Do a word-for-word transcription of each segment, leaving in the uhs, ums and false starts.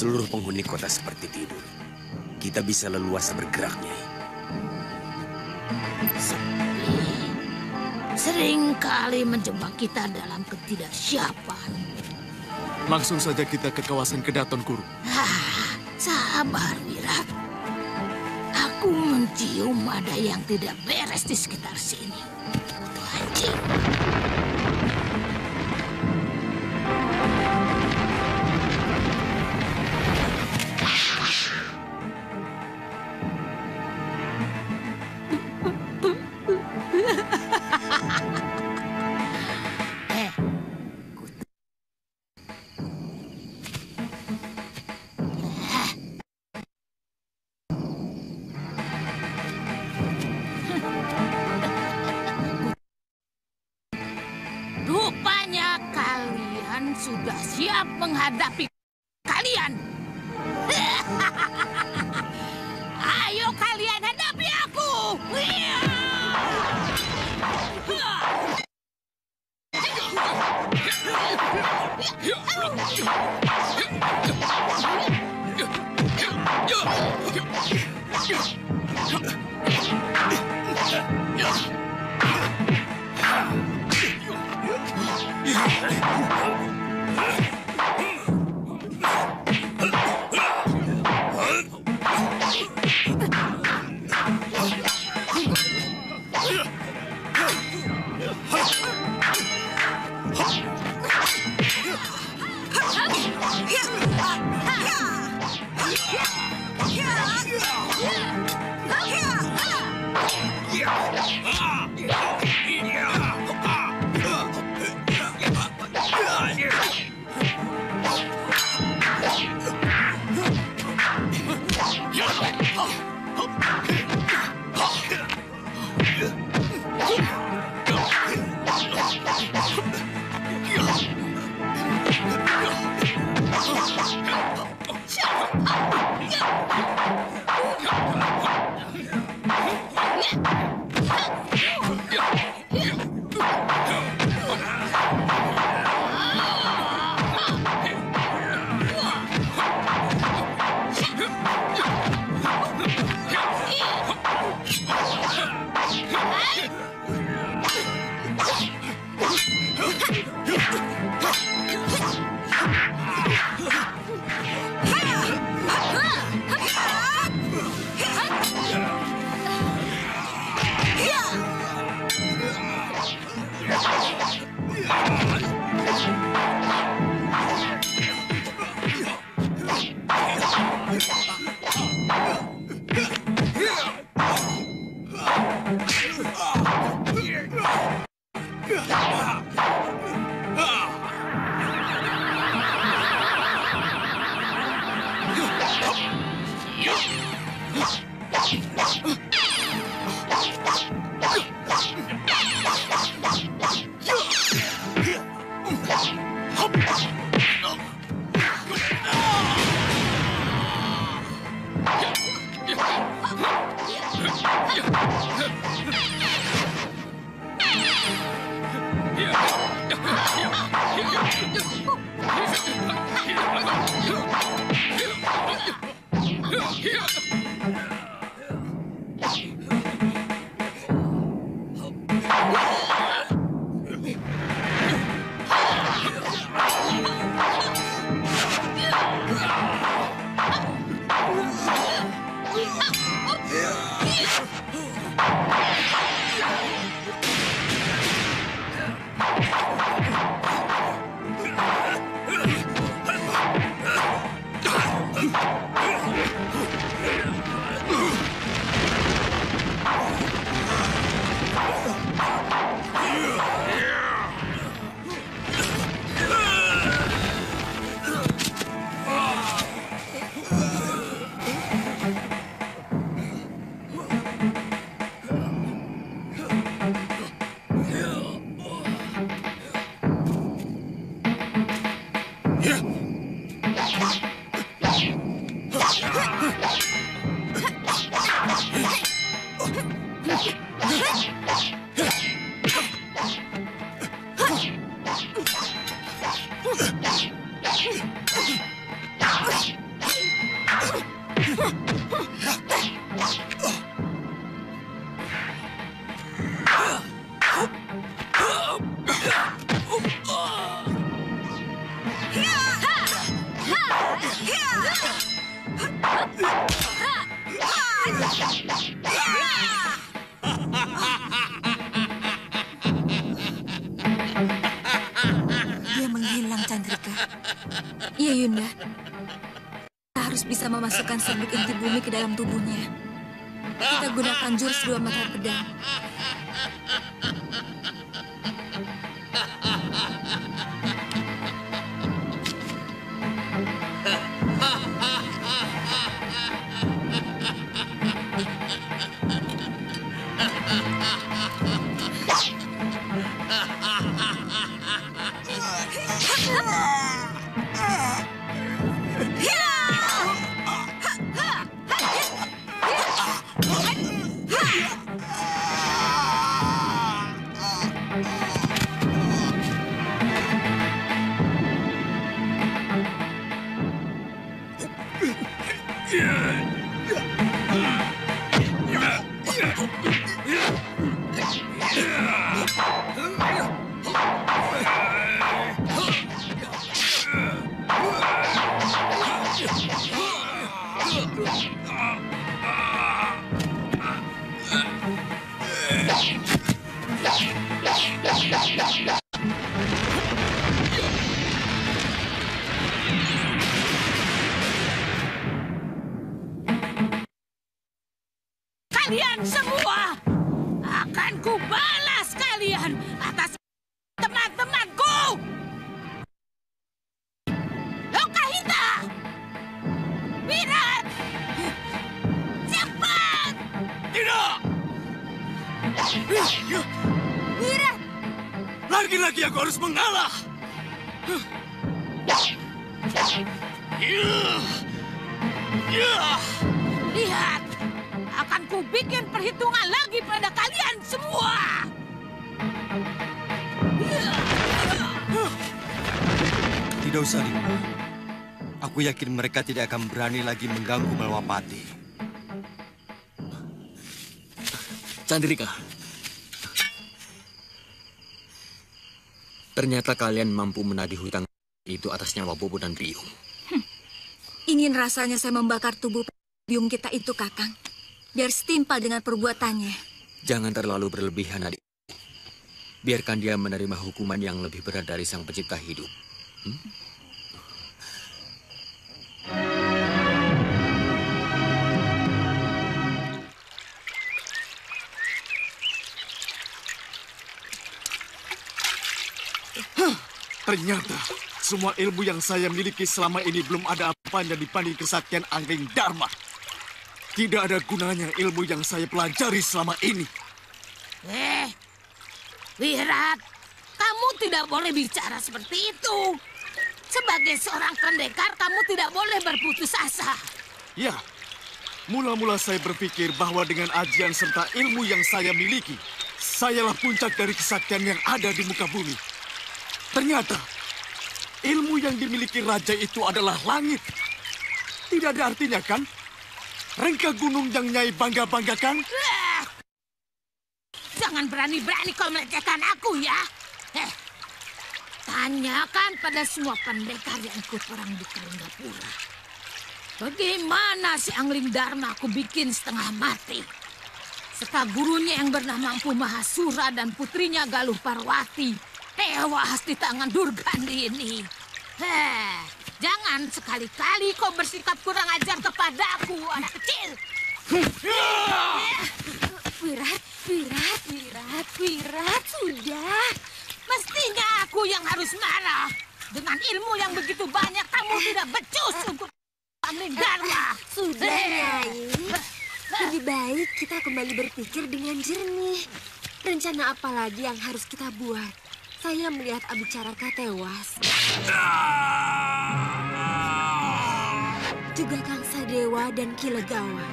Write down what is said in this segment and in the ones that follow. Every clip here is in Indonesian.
seluruh penghuni kota seperti tidur, kita bisa leluasa bergerak, Nyai. Sepi. Seringkali menjebak kita dalam ketidaksiapan. Langsung saja kita ke kawasan Kedaton Guru. Ah, sabar, Wirat. Aku mencium ada yang tidak beres di sekitar sini. Kutu anjing. Rupanya kalian sudah siap menghadapi kalian. Ayo kalian hadapi aku. Iya, Yunda. Kita harus bisa memasukkan serbuk inti bumi ke dalam tubuhnya. Kita gunakan jurus dua mata pedang. Kalian semua akan kubalas kalian atas teman-temanku. Lokahita, Wirat, cepat! Tidak! Wirat, Lagi-lagi aku harus mengalah. lihat, akan kubikin perhitungan lagi pada kalian semua. Tidak usah, Lima. Aku yakin mereka tidak akan berani lagi mengganggu Malwapati. Chandrika. Ternyata kalian mampu menagih hutang itu atas nyawa Bobo dan Biung. Ingin rasanya saya membakar tubuh biung kita itu, Kakang. Biar setimpal dengan perbuatannya. Jangan terlalu berlebihan, adik. Biarkan dia menerima hukuman yang lebih berat dari sang pencipta hidup. Hmm? Ternyata semua ilmu yang saya miliki selama ini belum ada apanya dibanding kesaktian Angling Dharma. Tidak ada gunanya ilmu yang saya pelajari selama ini. Eh, Wirat, kamu tidak boleh bicara seperti itu. Sebagai seorang pendekar, kamu tidak boleh berputus asa. Ya, mula-mula saya berpikir bahwa dengan ajian serta ilmu yang saya miliki, sayalah puncak dari kesaktian yang ada di muka bumi. Ternyata, ilmu yang dimiliki raja itu adalah langit. Tidak ada artinya, kan? Rengka gunung yang Nyai bangga-banggakan? Eh, jangan berani-berani kau melecehkan aku, ya. Eh, tanyakan pada semua pendekar yang ikut perang di Kalinggapura. Bagaimana si Angling Dharma aku bikin setengah mati? Serta gurunya yang bernama Empu Mahasura dan putrinya Galuh Parwati tewas di tangan Durgandi ini. Heh, jangan sekali-kali kau bersikap kurang ajar kepadaku, anak kecil. Wirat, Wirat, Wirat, Wirat, sudah. Mestinya aku yang harus marah. Dengan ilmu yang begitu banyak, kamu tidak becus untuk Angling Dharma. Sudah, Nyai. Lebih baik kita kembali berpikir dengan jernih. Rencana apa lagi yang harus kita buat? Saya melihat Abicaraka tewas. Juga Kang Sadewa dan Kilegawa.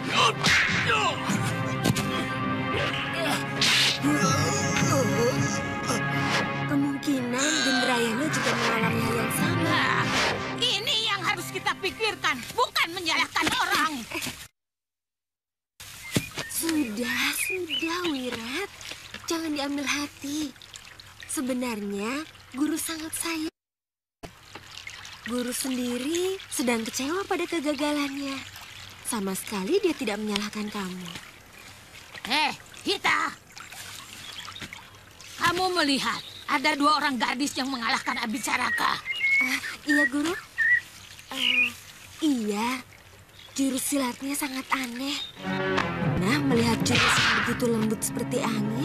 Kemungkinan Gendrayana juga mengalami hal yang sama. Nah, ini yang harus kita pikirkan, bukan menyalahkan orang. Sudah, sudah, Wirat. Jangan diambil hati. Sebenarnya, Guru sangat sayang. Guru sendiri sedang kecewa pada kegagalannya. Sama sekali dia tidak menyalahkan kamu. Eh, Hita. Kamu melihat ada dua orang gadis yang mengalahkan Abicaraka. Uh, iya, Guru. Uh, iya, jurus silatnya sangat aneh. Nah, melihat jurus yang begitu lembut seperti angin.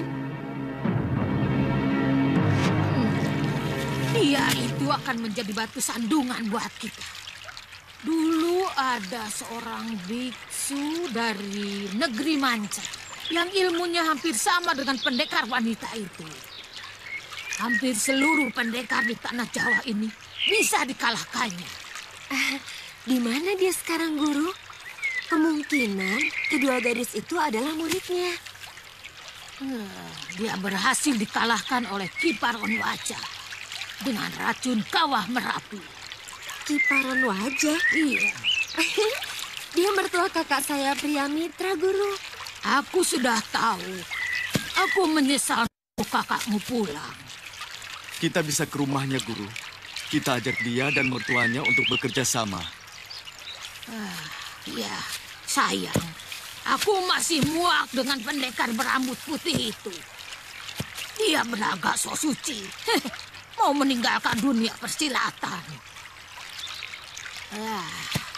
Hmm. Dia itu akan menjadi batu sandungan buat kita. Dulu ada seorang biksu dari negeri Manca yang ilmunya hampir sama dengan pendekar wanita itu. Hampir seluruh pendekar di tanah Jawa ini bisa dikalahkannya. Uh, di mana dia sekarang, Guru? Kemungkinan kedua gadis itu adalah muridnya. Hmm, dia berhasil dikalahkan oleh Kiparon Wajah dengan racun kawah Merapi. Kiparon Wajah? Iya. Dia mertua kakak saya Priamitra, Guru. Aku sudah tahu. Aku menyesal kakakmu pulang. Kita bisa ke rumahnya, Guru. Kita ajak dia dan mertuanya untuk bekerja sama. Ah, ya, sayang. Aku masih muak dengan pendekar berambut putih itu. Dia berlagak sok suci. Mau meninggalkan dunia persilatan. Ah,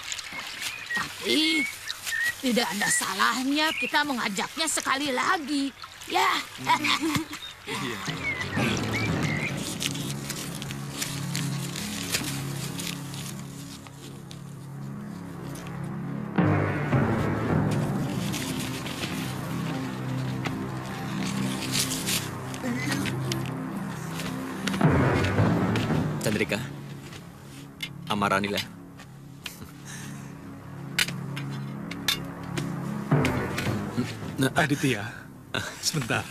tapi tidak ada salahnya kita mengajaknya sekali lagi. Ya. Iya. Chandrika, Amaranila. Nah, Aditya, sebentar.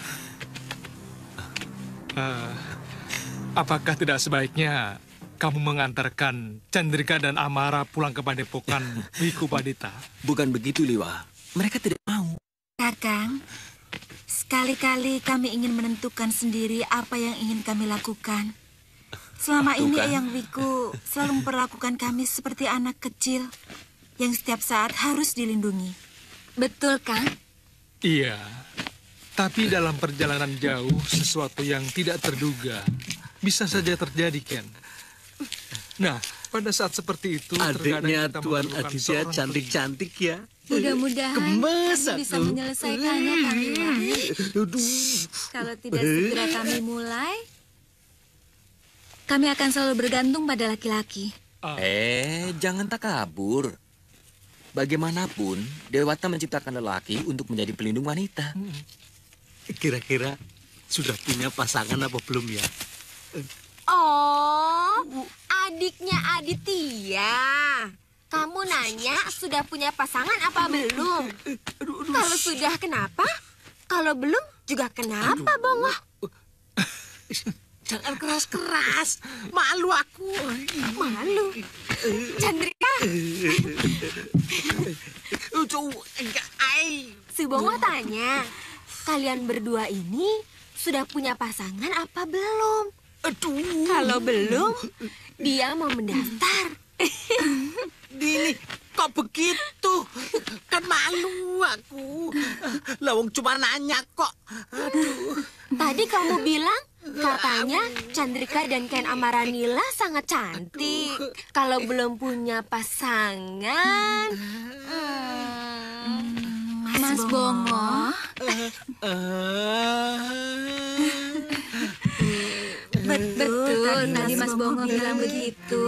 Uh, apakah tidak sebaiknya kamu mengantarkan Chandrika dan Amara pulang ke padepokan Wiku Badita? Bukan begitu, Liwa. Mereka tidak mau. Kakang, sekali-kali kami ingin menentukan sendiri apa yang ingin kami lakukan. Selama Tuh, ini kan? Eyang Wiku selalu memperlakukan kami seperti anak kecil yang setiap saat harus dilindungi. Betul, Kang? Iya, tapi dalam perjalanan jauh sesuatu yang tidak terduga bisa saja terjadi, Ken. Nah, pada saat seperti itu Adiknya terkadang kita Tuan memerlukan Aditya seorang cantik-cantik ya. Mudah-mudahan Gemes kami bisa aku. menyelesaikannya, Kamila. Aduh. Kalau tidak segera kami mulai, kami akan selalu bergantung pada laki-laki. Eh, jangan takabur. Bagaimanapun, Dewata menciptakan lelaki untuk menjadi pelindung wanita. Kira-kira sudah punya pasangan apa belum ya? Oh, adiknya Aditya. Kamu nanya sudah punya pasangan apa belum? Kalau sudah kenapa? Kalau belum juga kenapa, Bongo? Jangan keras-keras. Malu aku. Malu. Chandrika. Si Bongo tanya, kalian berdua ini sudah punya pasangan apa belum? Aduh. Kalau belum, dia mau mendaftar. Dini, kok begitu? Kan malu aku. Lawang cuma nanya kok. Aduh. Tadi kamu bilang katanya Chandrika dan Ken Amaranila sangat cantik. Kalau belum punya pasangan, Hmm, Mas Bongo, betul tadi Mas Bongo bilang begitu.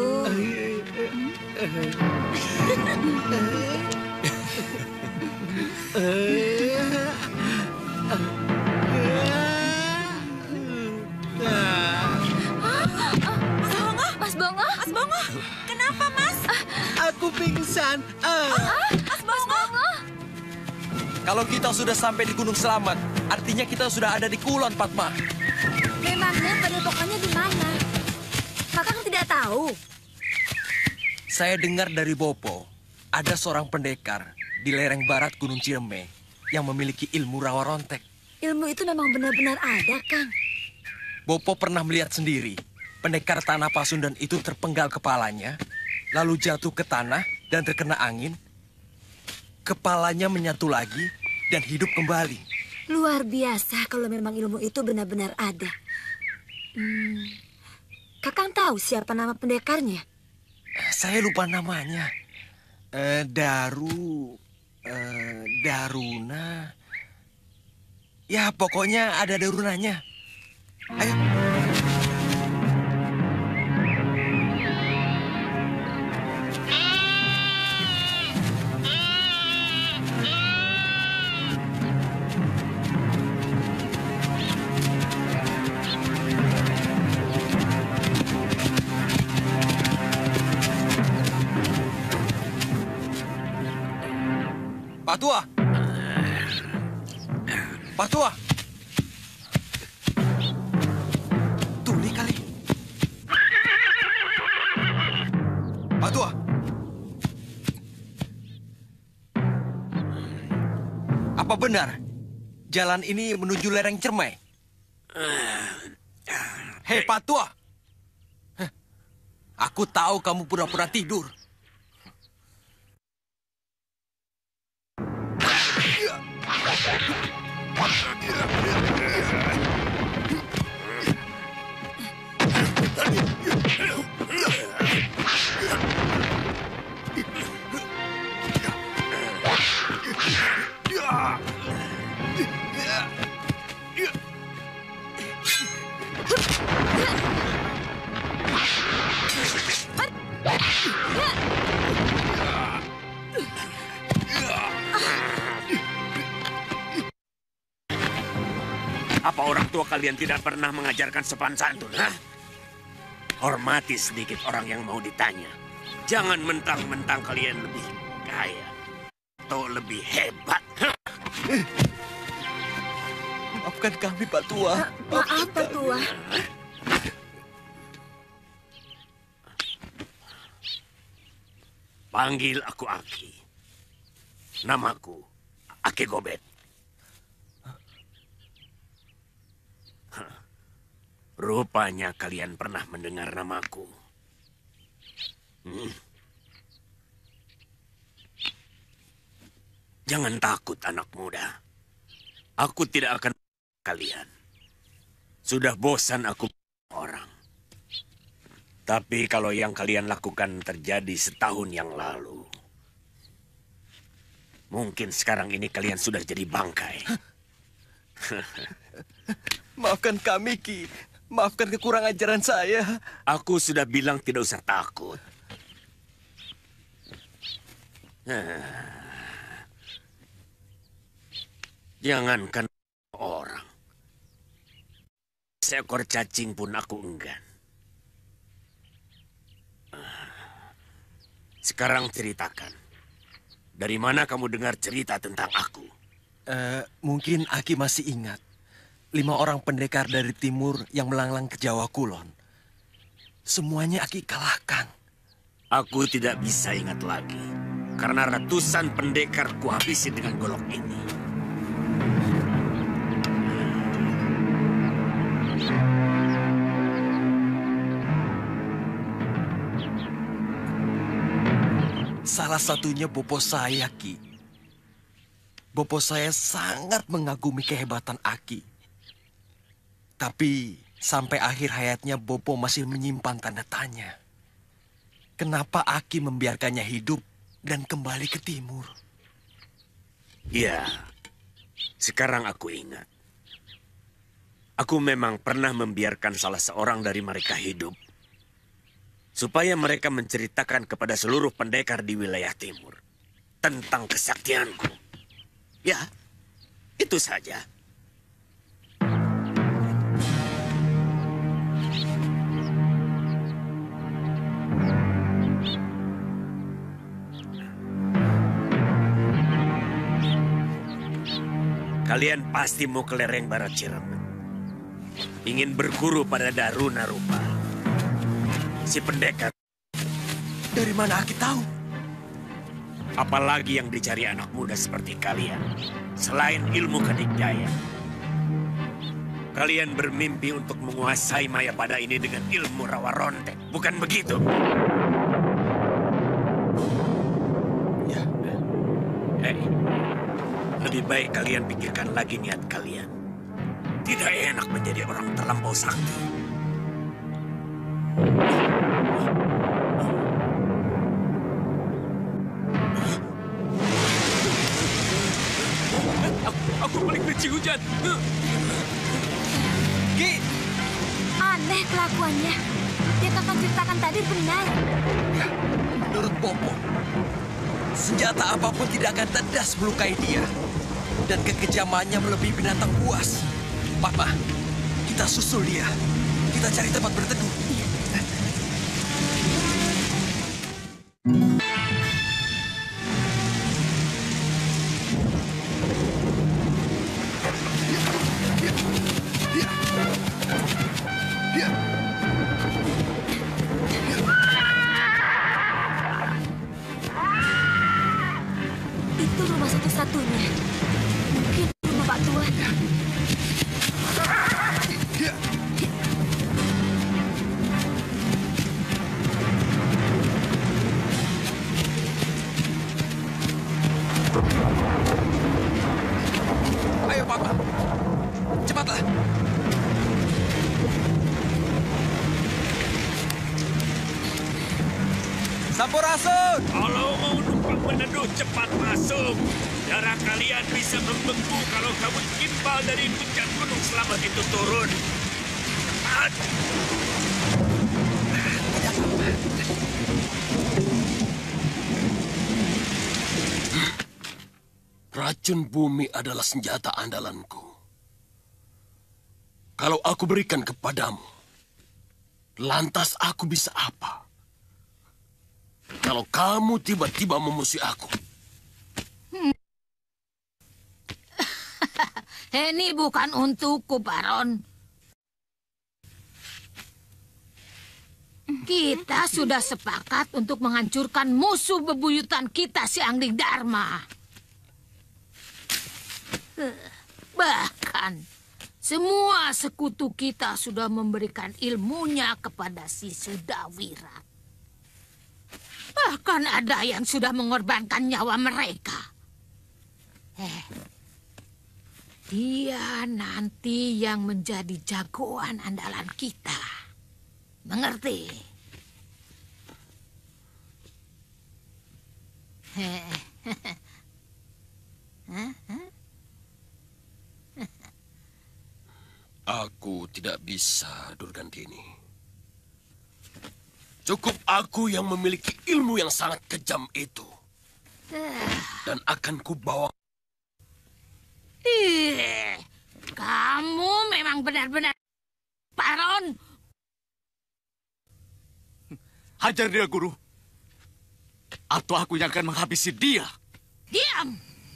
Mas Bongo, Mas Bongo, kenapa Mas? Aku pingsan. Ah. Mas Bongo. Kalau kita sudah sampai di Gunung Selamat, artinya kita sudah ada di Kulon, Padma. Memangnya padepokannya di mana? Kakak tidak tahu. Saya dengar dari Bopo, ada seorang pendekar di lereng barat Gunung Ciremai yang memiliki ilmu rawa rontek. Ilmu itu memang benar-benar ada, Kang. Bopo pernah melihat sendiri, pendekar tanah Pasundan itu terpenggal kepalanya, lalu jatuh ke tanah dan terkena angin. Kepalanya menyatu lagi dan hidup kembali. Luar biasa kalau memang ilmu itu benar-benar ada. Hmm, Kakang tahu siapa nama pendekarnya? Saya lupa namanya. Eh, Daru... Eh, Daruna... Ya, pokoknya ada Darunanya. Ayo. Pak Tua! Pak Tua! Tuli kali. Pak Tua! Apa benar jalan ini menuju lereng Cermai? Hei Pak Tua! Heh, aku tahu kamu pura-pura tidur. Apa orang tua kalian tidak pernah mengajarkan sopan santun, ha? Hormati sedikit orang yang mau ditanya. Jangan mentang-mentang kalian lebih kaya atau lebih hebat. Maafkan kami, Pak Tua. Ma maaf, Pak Tua. Panggil aku Aki. Namaku Aki Gobet. Rupanya kalian pernah mendengar namaku. Hmm. Jangan takut anak muda. Aku tidak akan kalian. Sudah bosan aku orang. Tapi kalau yang kalian lakukan terjadi setahun yang lalu, mungkin sekarang ini kalian sudah jadi bangkai. Maafkan kami, Ki. Maafkan kekurangan ajaran saya. Aku sudah bilang tidak usah takut. Jangankan orang. Seekor cacing pun aku enggan. Sekarang ceritakan. Dari mana kamu dengar cerita tentang aku? Uh, mungkin Aki masih ingat. Lima orang pendekar dari timur yang melanglang ke Jawa Kulon. Semuanya Aki kalahkan. Aku tidak bisa ingat lagi. Karena ratusan pendekar kuhabisi dengan golok ini. Salah satunya bopo saya, Ki. Bopo saya sangat mengagumi kehebatan Aki. Tapi sampai akhir hayatnya Bopo masih menyimpan tanda tanya. Kenapa Aki membiarkannya hidup dan kembali ke timur? Ya, sekarang aku ingat. Aku memang pernah membiarkan salah seorang dari mereka hidup. Supaya mereka menceritakan kepada seluruh pendekar di wilayah timur. Tentang kesaktianku. Ya, itu saja. Kalian pasti mau ke lereng barat Ciremai. Ingin berguru pada Daruna Rupa. Si pendekar. Dari mana Aki tahu? Apalagi yang dicari anak muda seperti kalian. Selain ilmu kedikdaya. Kalian bermimpi untuk menguasai Mayapada ini dengan ilmu rawa rontek. Bukan begitu? Ya. Hei. Lebih baik kalian pikirkan lagi niat kalian. Tidak enak menjadi orang terlampau sakti. benci hujan. Ki, Aneh kelakuannya. Yang kakak ceritakan tadi benar. ya, menurut Bopo, senjata apapun tidak akan tedas melukai dia. Dan kekejamannya melebihi binatang buas. Papa, kita susul dia. Kita cari tempat berteduh. Itu rumah satu-satunya. Mungkin rumah Pak Tuan. Ayo, Papa. Cepatlah. Sampurasun! Kalau mau numpang meneduh, cepat masuk. Darah kalian bisa membeku kalau kamu timpal dari puncak gunung selamat itu turun. Cepat! Racun bumi adalah senjata andalanku. Kalau aku berikan kepadamu, lantas aku bisa apa? Kalau kamu tiba-tiba memusuhi aku, Ini bukan untukku, Baron. Kita sudah sepakat untuk menghancurkan musuh bebuyutan kita, si Angling Dharma. Bahkan, semua sekutu kita sudah memberikan ilmunya kepada si Sudawira. Bahkan ada yang sudah mengorbankan nyawa mereka. Eh, dia nanti yang menjadi jagoan andalan kita. Mengerti? aku tidak bisa, Durgandini. Cukup aku yang memiliki ilmu yang sangat kejam itu. Dan akan kubawa. Ih, kamu memang benar-benar Baron. Hajar dia, Guru. Atau aku yang akan menghabisi dia. Diam.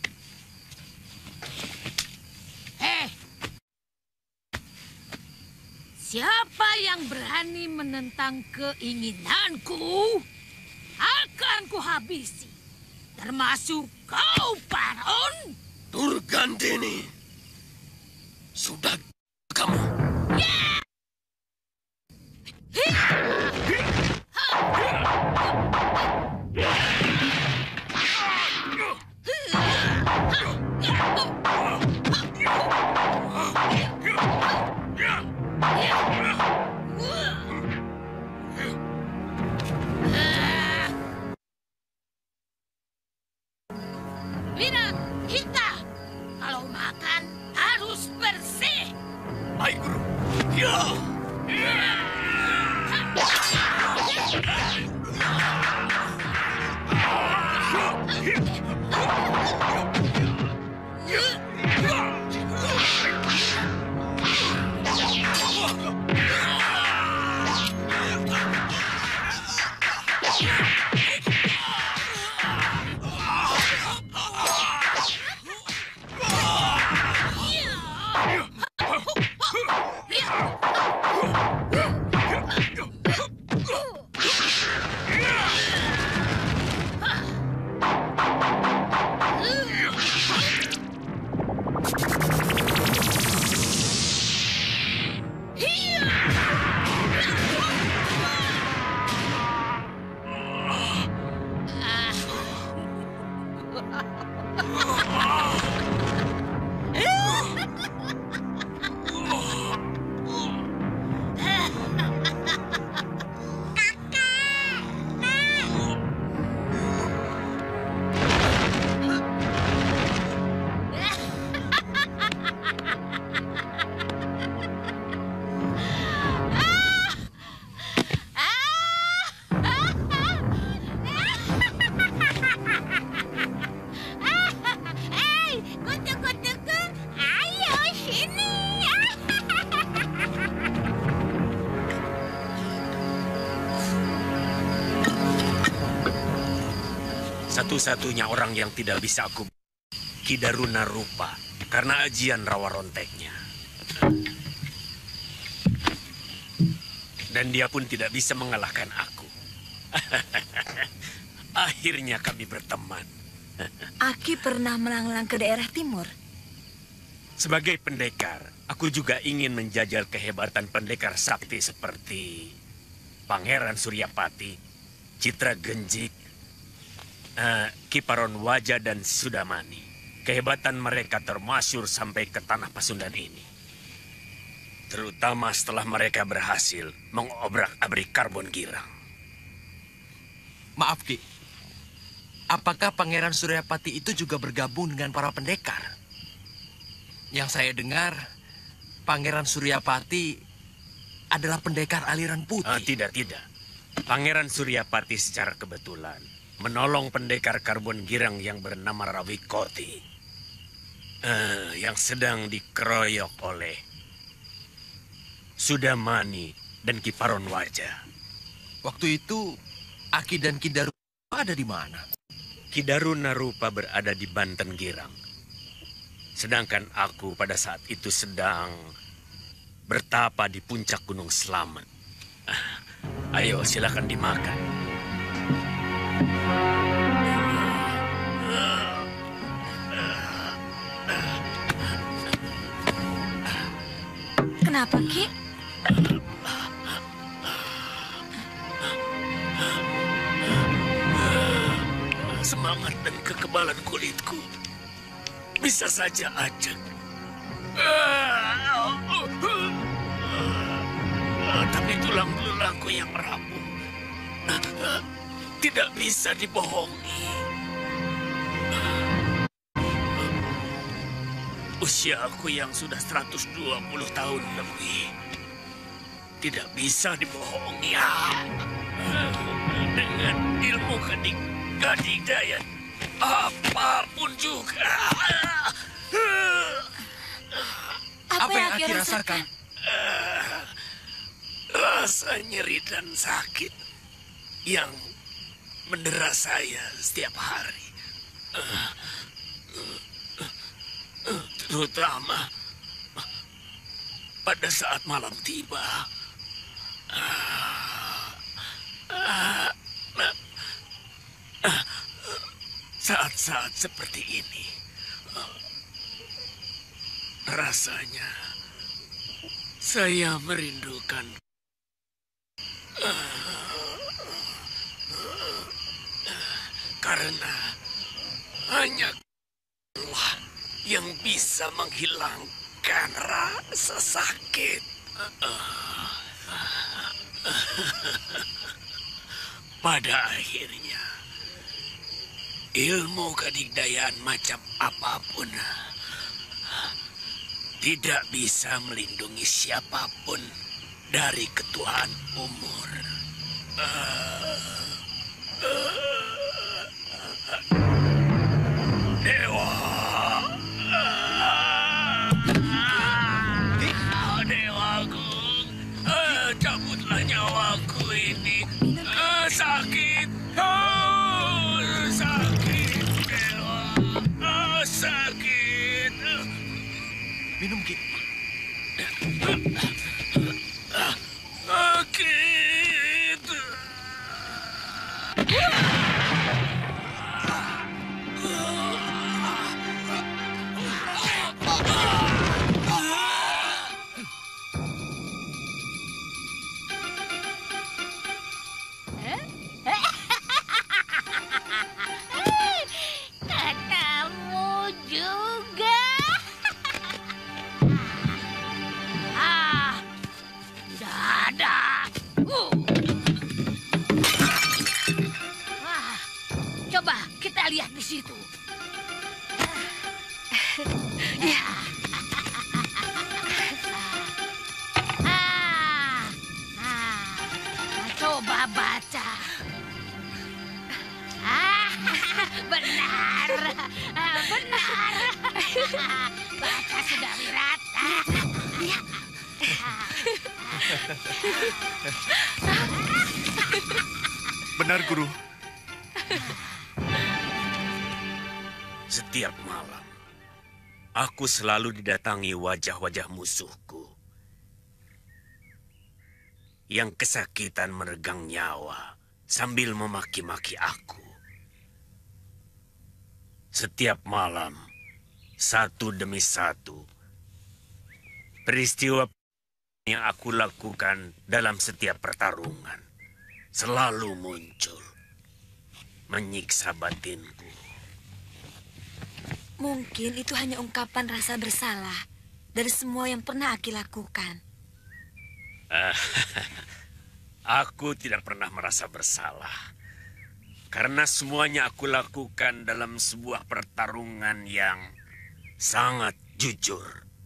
Eh, siapa yang berani menentang keinginanku akan kuhabisi. Termasuk kau, Baron. Durgandini. Sudah kamu. Wira, kita kalau makan harus bersih. Baik, Guru. Ya. Satu-satunya orang yang tidak bisa aku Ki Daruna Rupa karena ajian rawa ronteknya. Dan dia pun tidak bisa mengalahkan aku. Akhirnya kami berteman. Aki pernah melanglang ke daerah timur. Sebagai pendekar, aku juga ingin menjajal kehebatan pendekar sakti seperti Pangeran Suryapati, Citra Genjik, uh, Kiparon Waja, dan Sudamani. Kehebatan mereka termasyur sampai ke tanah Pasundan ini. Terutama setelah mereka berhasil mengobrak-abrik Karbon Girang. Maaf, Ki. Apakah Pangeran Suryapati itu juga bergabung dengan para pendekar? Yang saya dengar, Pangeran Suryapati adalah pendekar aliran putih. Uh, tidak, tidak. Pangeran Suryapati secara kebetulan menolong pendekar Karbon Girang yang bernama Rawikoti. Uh, yang sedang dikeroyok oleh Sudamani dan Kiparon Waja. Waktu itu, Aki dan Ki Daruna ada di mana? Ki Daruna Rupa berada di Banten Girang. Sedangkan aku pada saat itu sedang bertapa di puncak Gunung Slamet. Ah, ayo, silakan dimakan. Kenapa, Ki? Semangat dan kekebalan kulitku bisa saja ajak. Tapi tulang belulangku yang rapuh tidak bisa dibohongi. Usiaku yang sudah seratus dua puluh tahun lebih tidak bisa dibohongi. Dengan ilmu kedik kadidaya apapun juga. Apa, Apa yang Aki Aki rasakan? Rasa nyeri dan sakit yang mendera saya setiap hari. Terutama pada saat malam tiba. Saat-saat seperti ini, rasanya saya merindukan karena hanya Allah yang bisa menghilangkan rasa sakit. Pada akhirnya, ilmu kedigdayaan macam apapun tidak bisa melindungi siapapun dari ketuaan umur. Dewa. Dewa Agung, cabutlah nyawaku ini. Sakit. Sakit, Dewa. Sakit. Minum, Ki. Sakit. Kamu juga. Ah, tidak ada. Uh. Ah, coba kita lihat di situ. Ya. Ah, ah, coba baca. Ah, benar, ah, benar. Baca sudah Wirata. Benar, Guru. Setiap malam, aku selalu didatangi wajah-wajah musuhku yang kesakitan meregang nyawa sambil memaki-maki aku. Setiap malam, satu demi satu, peristiwa yang aku lakukan dalam setiap pertarungan selalu muncul, menyiksa batinku. Mungkin itu hanya ungkapan rasa bersalah dari semua yang pernah Aki lakukan. Aku tidak pernah merasa bersalah. Karena semuanya aku lakukan dalam sebuah pertarungan yang sangat jujur.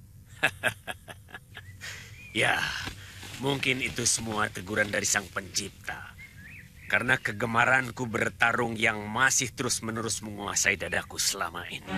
Ya, mungkin itu semua teguran dari Sang Pencipta. Karena kegemaranku bertarung yang masih terus-menerus menguasai dadaku selama ini.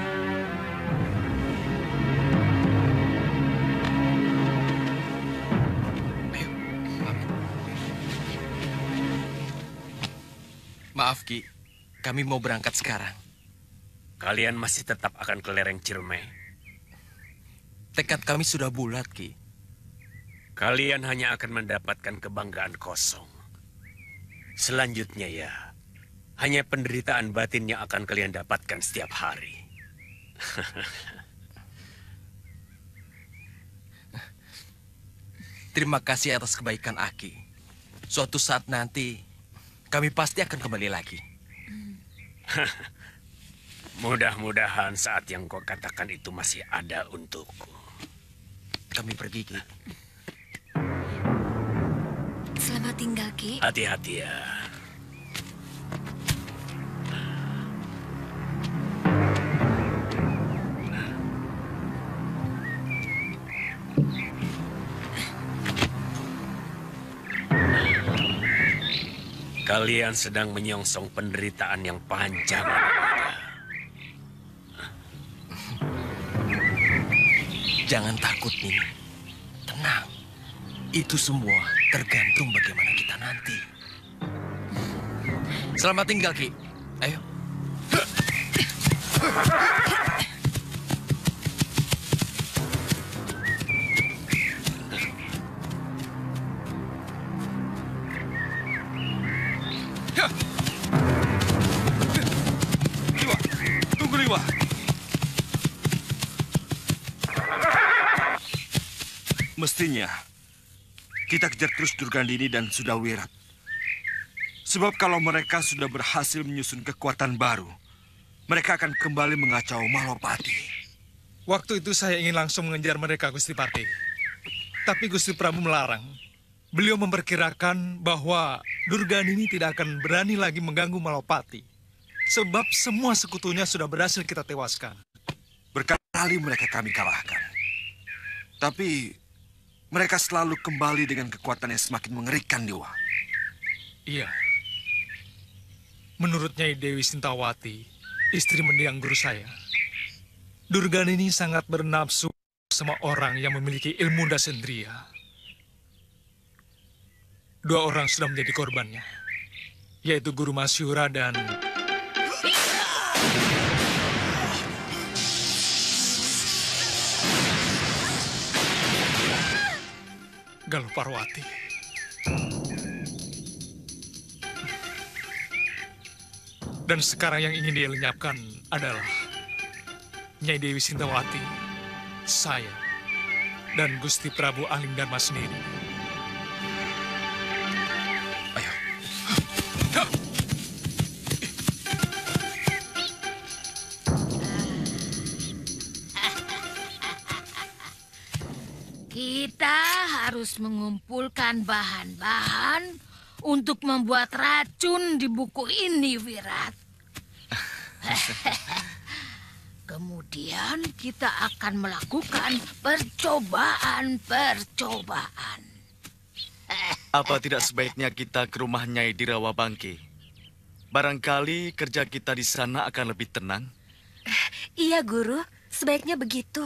Maaf, Ki. Kami mau berangkat sekarang. Kalian masih tetap akan ke lereng Ciremai. Tekad kami sudah bulat, Ki. Kalian hanya akan mendapatkan kebanggaan kosong. Selanjutnya ya, hanya penderitaan batin yang akan kalian dapatkan setiap hari. Terima kasih atas kebaikan Aki. Suatu saat nanti, kami pasti akan kembali lagi. Mudah-mudahan saat yang kau katakan itu masih ada untukku. Kami pergi, Ki. Selamat tinggal, Ki. Hati-hati ya. Kalian sedang menyongsong penderitaan yang panjang. Jangan takut, Nini. Tenang. Itu semua tergantung bagaimana kita nanti. Selamat tinggal, Ki. Ayo. Liwa, tunggu Liwa. Mestinya kita kejar terus Durgandini dan Sudawirat. Sebab kalau mereka sudah berhasil menyusun kekuatan baru, mereka akan kembali mengacau Malopati. Waktu itu saya ingin langsung mengejar mereka, Gusti Pati. Tapi Gusti Prabu melarang. Beliau memperkirakan bahwa Durgandini tidak akan berani lagi mengganggu Malopati. Sebab semua sekutunya sudah berhasil kita tewaskan. Berkali mereka kami kalahkan. Tapi mereka selalu kembali dengan kekuatan yang semakin mengerikan, Dewa. Iya. Menurut Nyai Dewi Sintawati, istri mendiang guru saya, Durgandini sangat bernafsu sama orang yang memiliki ilmu dasendria. Dua orang sudah menjadi korbannya, yaitu Guru Masyura dan... Galuh Parwati. Dan sekarang yang ingin dia lenyapkan adalah Nyai Dewi Sintawati, saya, dan Gusti Prabu Alingdharma sendiri. Ayo. Kita harus mengumpulkan bahan-bahan untuk membuat racun di buku ini, Wirat. Kemudian kita akan melakukan percobaan-percobaan. Apa tidak sebaiknya kita ke rumah Nyai di Rawabangke? Barangkali kerja kita di sana akan lebih tenang. Iya, Guru. Sebaiknya begitu.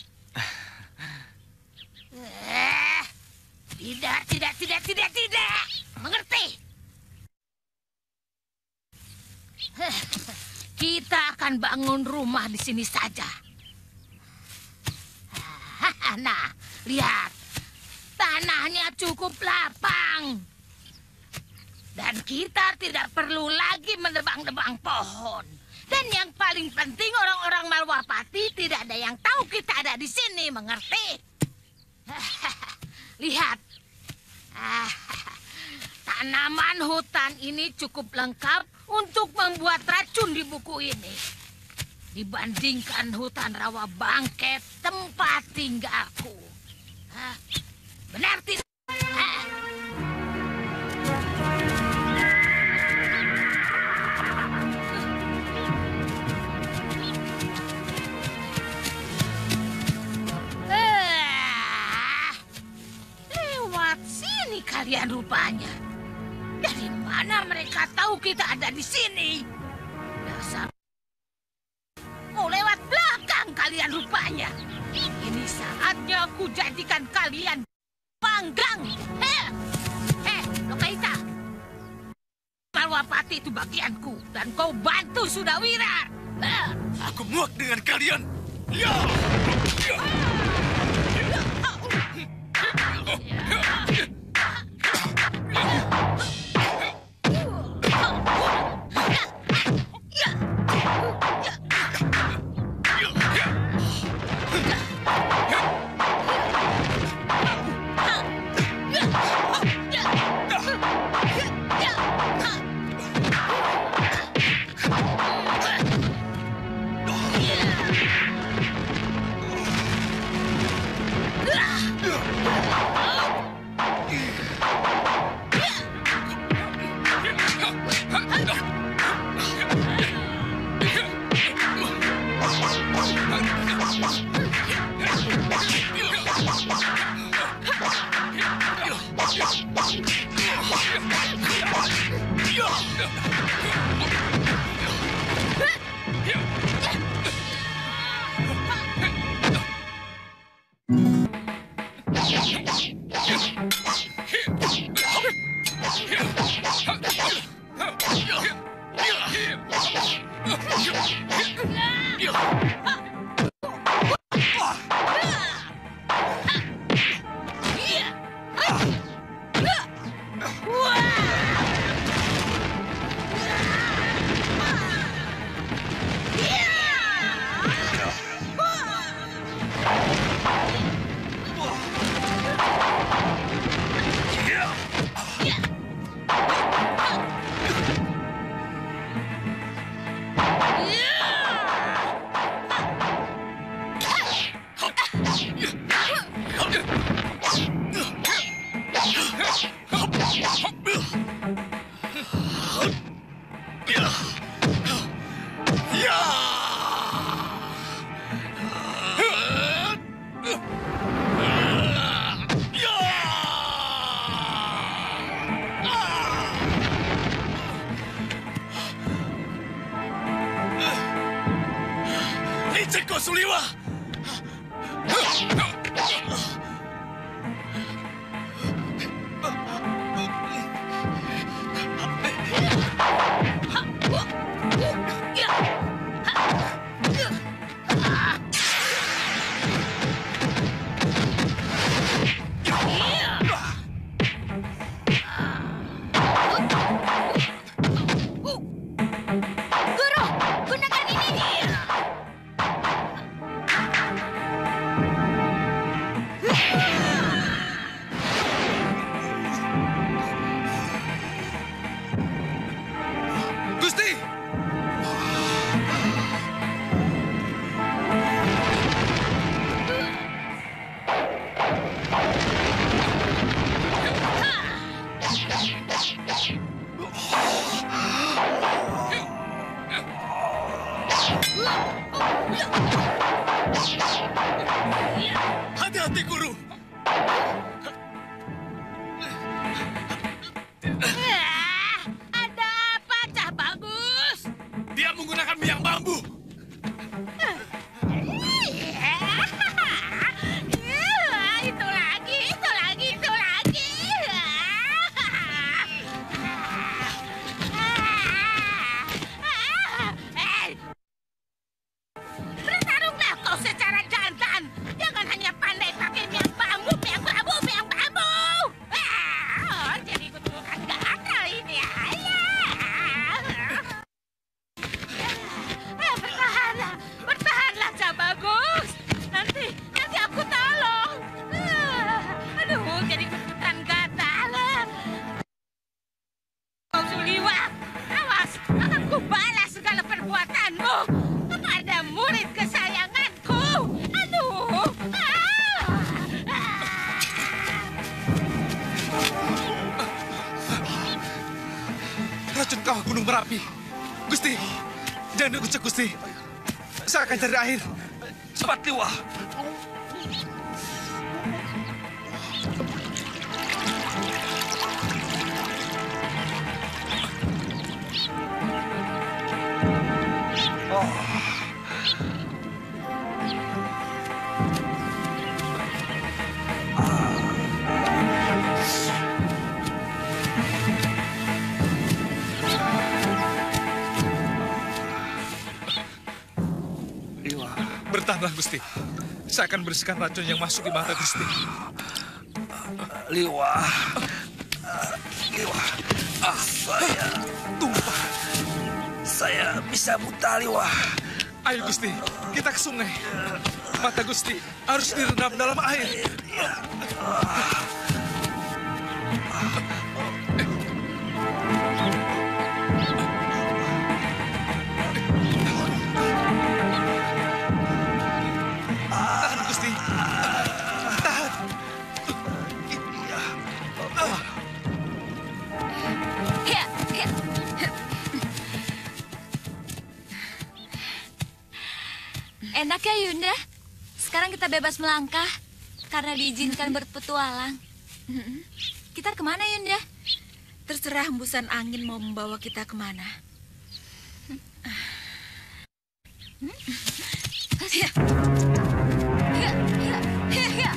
Eh, tidak, tidak, tidak, tidak, tidak. Mengerti? kita akan bangun rumah di sini saja. Nah, lihat. Tanahnya cukup lapang. Dan kita tidak perlu lagi menebang-nebang pohon. Dan yang paling penting orang-orang Malwapati tidak ada yang tahu kita ada di sini, mengerti? Lihat. Tanaman hutan ini cukup lengkap untuk membuat racun di buku ini. Dibandingkan hutan rawa bangke tempat tinggalku. Hah? Benar tidak? Hah? Ah, lewat sini kalian rupanya. Dari mana mereka tahu kita ada di sini? Dasar. Mau lewat belakang kalian rupanya. Ini saatnya aku jadikan kalian panggang. Heh, heh, Lokaita. Malwapati itu bagianku dan kau bantu Sudawira. Heh. Aku muak dengan kalian. Ya! Ya! Ceko Suliwa! Guru, gunakan ini. Gusti! Hati-hati, Guru. Ah, ada apa, Cah Bagus? Dia menggunakan biang bambu. Ya, itu lagi, itu lagi, itu lagi. Eh, Gusti, jangan diucek, Gusti. Saya akan cari air. Cepat, Liwa. Bertahanlah, Gusti. Saya akan bersihkan racun yang masuk di mata Gusti. Liwa. Liwa. Ah, saya tumpah. Saya bisa buta, Liwa. Ayo, Gusti. Kita ke sungai. Mata Gusti harus direndam dalam air. Tahan, Gusti. Tahan. Ya, ya. Enak ya, Yunda? Sekarang kita bebas melangkah karena diizinkan berpetualang. Kita kemana, Yunda? Terserah hembusan angin mau membawa kita kemana. Ya. Ya, ya, ya, ya.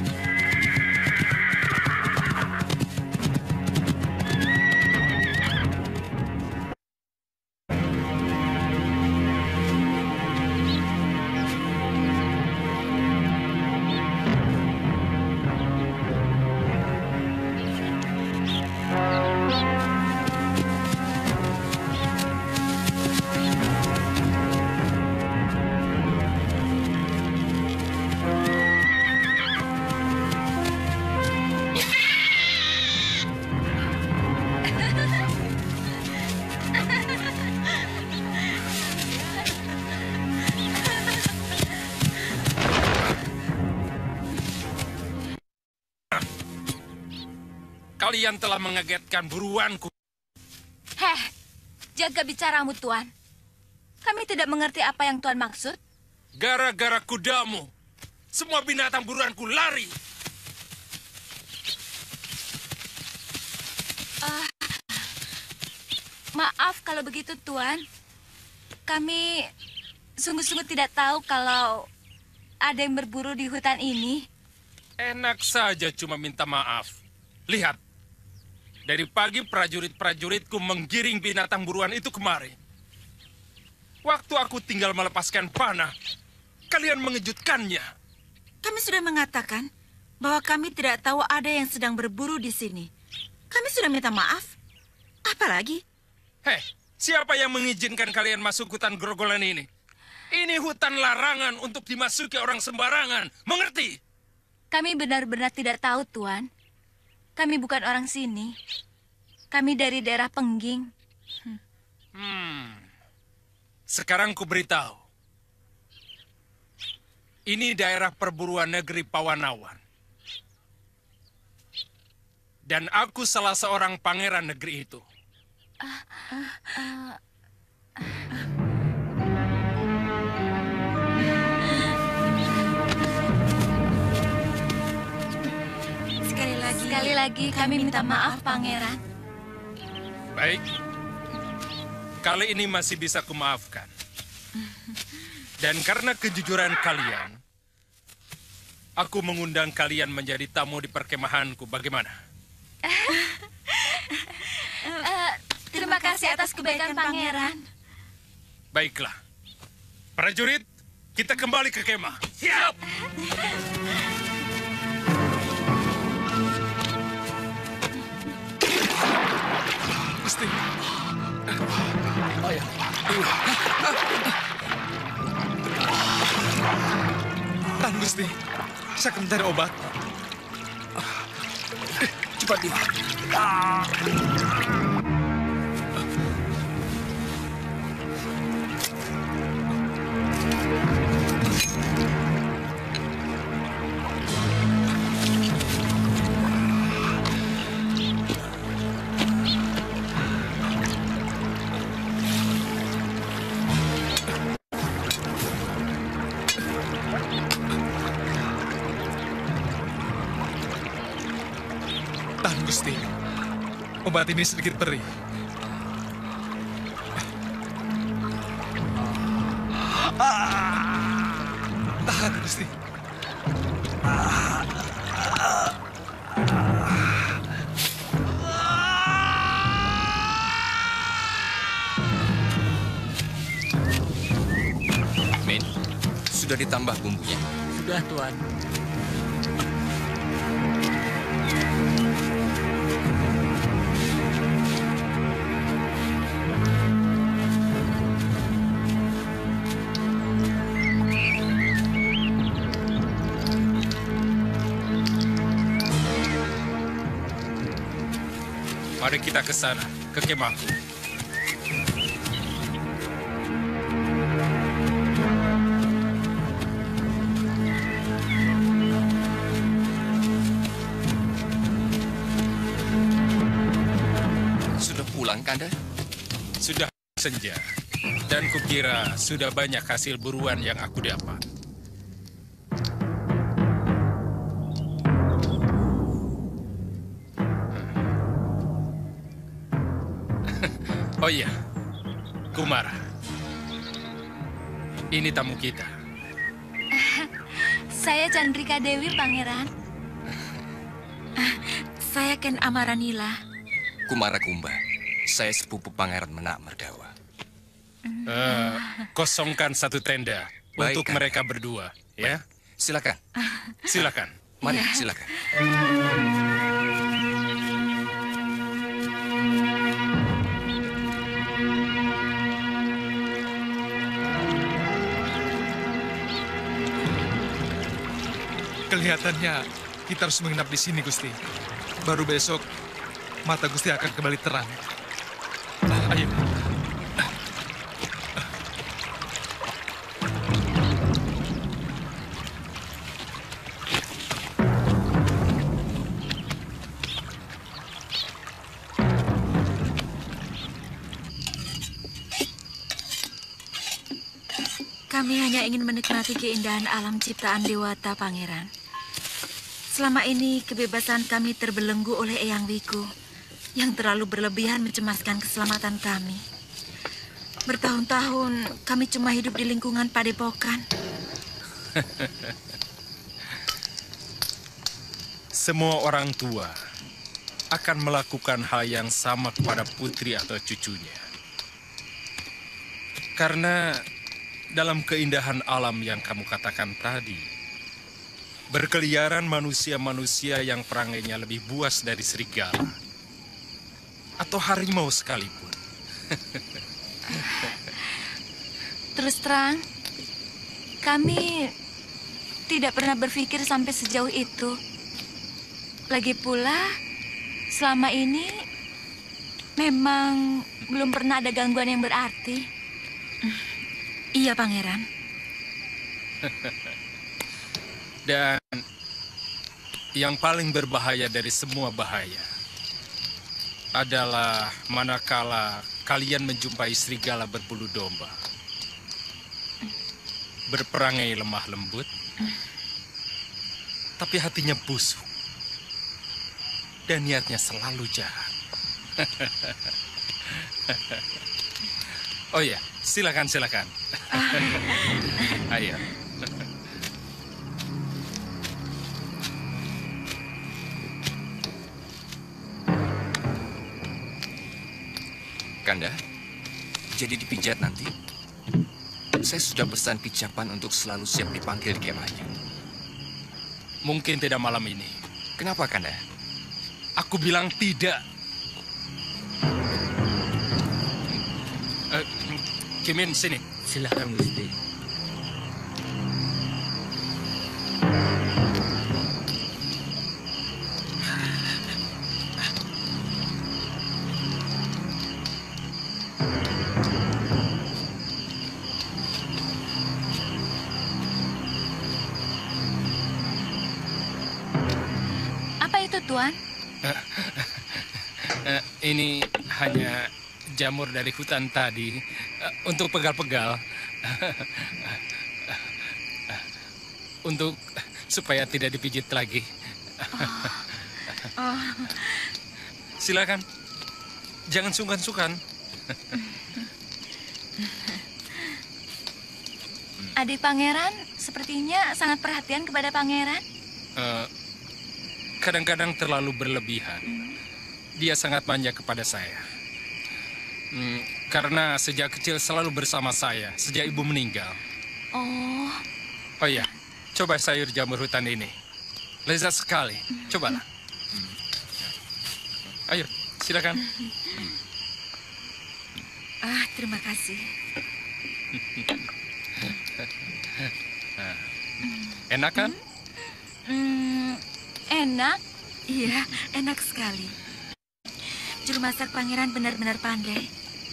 Kalian telah mengagetkan buruanku. Heh, jaga bicaramu, Tuan. Kami tidak mengerti apa yang Tuan maksud. Gara-gara kudamu, semua binatang buruanku lari. Uh, maaf kalau begitu, Tuan. Kami sungguh-sungguh tidak tahu kalau ada yang berburu di hutan ini. Enak saja cuma minta maaf. Lihat, dari pagi prajurit-prajuritku menggiring binatang buruan itu kemari. Waktu aku tinggal melepaskan panah, kalian mengejutkannya. Kami sudah mengatakan bahwa kami tidak tahu ada yang sedang berburu di sini. Kami sudah minta maaf. Apalagi? Heh, siapa yang mengizinkan kalian masuk hutan Grogolan ini? Ini hutan larangan untuk dimasuki orang sembarangan. Mengerti? Kami benar-benar tidak tahu, Tuan. Kami bukan orang sini. Kami dari daerah Pengging. Hmm. hmm. Sekarang ku beritahu. Ini daerah perburuan negeri Pawanawan. Dan aku salah seorang pangeran negeri itu. Uh, uh, uh, Sekali lagi, Sekali lagi kami minta maaf, Pangeran. Baik. Kali ini masih bisa kumaafkan. Dan karena kejujuran kalian, aku mengundang kalian menjadi tamu di perkemahanku. Bagaimana? uh, terima kasih atas kebaikan, Pangeran. Baiklah. Prajurit, kita kembali ke kemah. Siap! Gusti. Ayah. Tahan, Gusti. Saya akan mencari obat. Cepat, Liwa. Gusti. Obat ini sedikit perih. Tahan, Gusti. Min, sudah ditambah bumbunya? Sudah, Tuan. Mari kita ke sana, ke kemahku. Sudah pulang, Kanda? Sudah senja, dan kukira sudah banyak hasil buruan yang aku dapat. Oh iya, Kumara. Ini tamu kita. Saya Chandrika Dewi, Pangeran. Saya Ken Amaranila. Kumara Kumba. Saya sepupu Pangeran Menak Merdawa. Uh, kosongkan satu tenda Baik, untuk Kanda. mereka berdua, ya? Silakan. Silakan. Mari, Ya. silakan. Kelihatannya kita harus menginap di sini, Gusti. Baru besok mata Gusti akan kembali terang. Ayo. Kami hanya ingin menikmati keindahan alam ciptaan Dewata, Pangeran. Selama ini kebebasan kami terbelenggu oleh Eyang Wiku yang terlalu berlebihan mencemaskan keselamatan kami. Bertahun-tahun kami cuma hidup di lingkungan padepokan. Semua orang tua akan melakukan hal yang sama kepada putri atau cucunya. Karena dalam keindahan alam yang kamu katakan tadi, berkeliaran manusia-manusia yang perangainya lebih buas dari serigala atau harimau sekalipun. Terus terang, kami tidak pernah berpikir sampai sejauh itu. Lagi pula, selama ini memang belum pernah ada gangguan yang berarti. Iya, Pangeran. Dan yang paling berbahaya dari semua bahaya adalah manakala kalian menjumpai serigala berbulu domba. Berperangai lemah lembut, tapi hatinya busuk. Dan niatnya selalu jahat. Oh ya, silakan, silakan. Ayo. Kanda, jadi dipijat nanti? Saya sudah pesan pijapan untuk selalu siap dipanggil di kemahnya. Mungkin tidak malam ini. Kenapa, Kanda? Aku bilang tidak. Uh, Kimin, sini. Silakan, Gusti. Apa itu, Tuan? Uh, ini hanya jamur dari hutan tadi uh, untuk pegal-pegal. untuk supaya tidak dipijit lagi. Oh, silakan. Jangan sungkan-sungkan. Adik pangeran sepertinya sangat perhatian kepada pangeran. Eh, kadang-kadang terlalu berlebihan. Dia sangat manja kepada saya. Hmm, karena sejak kecil selalu bersama saya, sejak ibu meninggal. Oh, Oh iya, coba sayur jamur hutan ini. Lezat sekali. Cobalah. Ayo, silakan. ah terima kasih. Enak kan? Hmm, enak. Iya, enak sekali. Juru masak pangeran benar-benar pandai.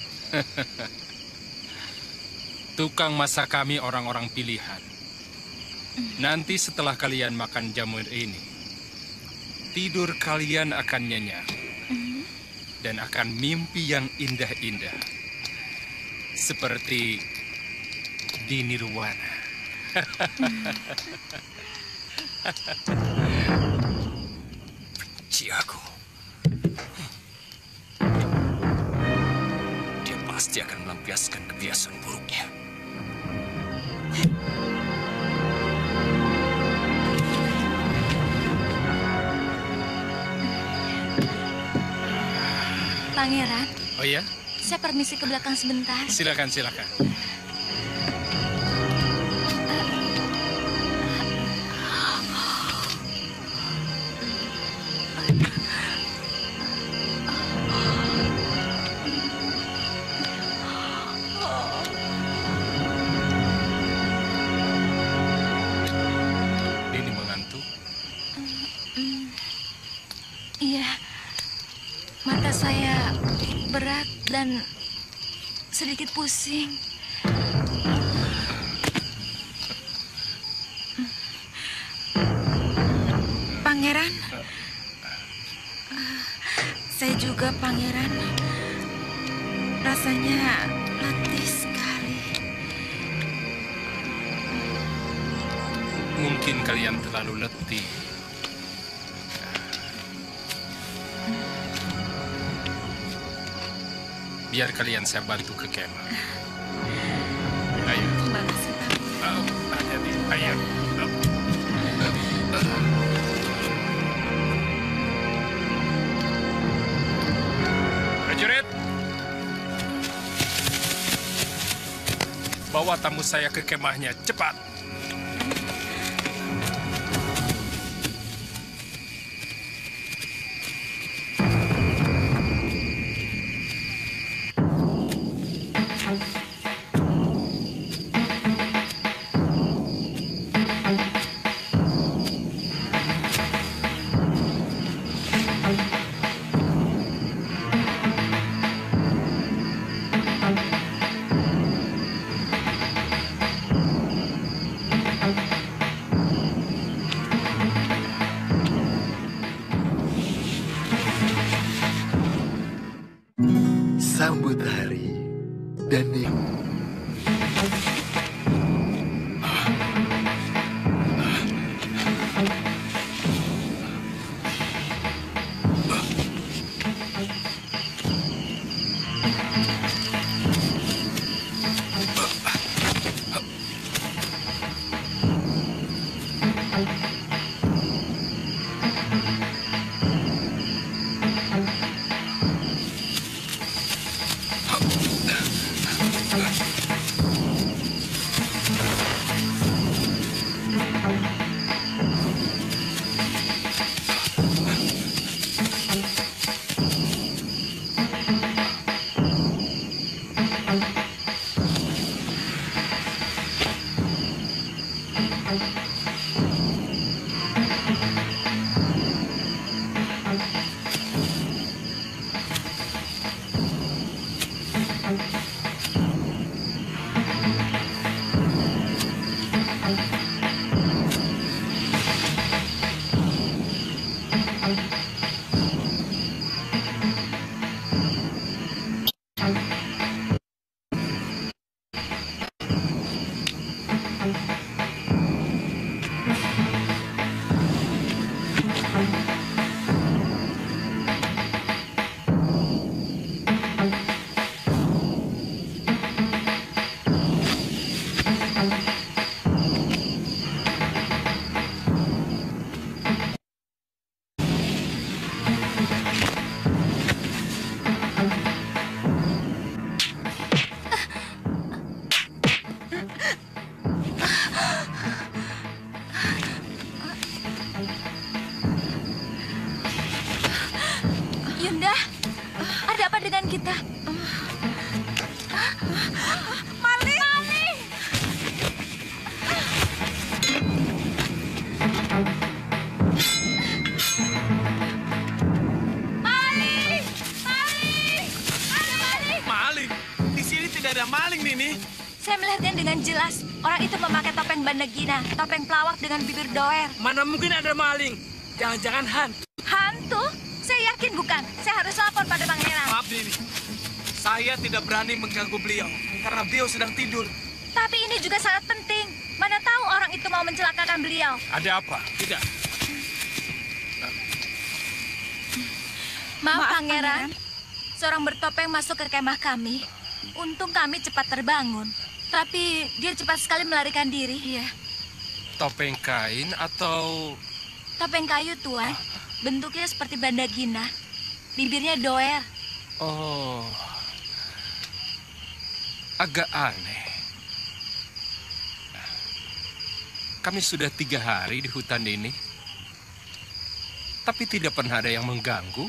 Tukang masak kami orang-orang pilihan. Nanti setelah kalian makan jamur ini, tidur kalian akan nyenyak. Dan akan mimpi yang indah-indah. Seperti di nirwana. Benci aku. Dia pasti akan melampiaskan kebiasaan buruknya. Pangeran, Oh iya? saya permisi ke belakang sebentar. Silakan, silakan. Dini mengantuk. Iya, mata saya berat dan sedikit pusing. Pangeran, saya juga pangeran. Rasanya letih sekali. Mungkin kalian terlalu letih. Biar kalian saya bantu ke kemah. Ayo. Terima kasih, Pak. Oh, hati-hati. Ayo. Prajurit. Bawa tamu saya ke kemahnya, cepat. Sambut hari dan maling, Nini? Saya melihatnya dengan jelas. Orang itu memakai topeng bandagina, topeng pelawak dengan bibir doer. Mana mungkin ada maling? Jangan-jangan hantu. Hantu? Saya yakin bukan. Saya harus lapor pada pangeran. Maaf, Nini. Saya tidak berani mengganggu beliau karena beliau sedang tidur. Tapi ini juga sangat penting. Mana tahu orang itu mau mencelakakan beliau. Ada apa? Tidak. Maaf, pangeran. Seorang bertopeng masuk ke kemah kami. Untung kami cepat terbangun. Tapi dia cepat sekali melarikan diri. Iya. Topeng kain atau... Topeng kayu, Tuan. Bentuknya seperti bandagina. Bibirnya doer. Oh... Agak aneh. Kami sudah tiga hari di hutan ini. Tapi tidak pernah ada yang mengganggu.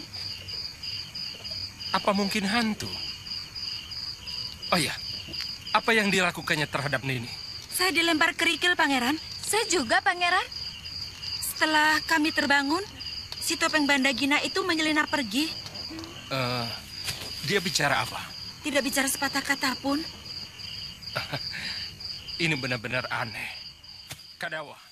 Apa mungkin hantu? Oh ya, apa yang dilakukannya terhadap Nini? Saya dilempar kerikil, Pangeran. Saya juga, Pangeran. Setelah kami terbangun, si topeng bandagina itu menyelinap pergi. Uh, dia bicara apa? Tidak bicara sepatah kata pun. Ini benar-benar aneh. Kadawa.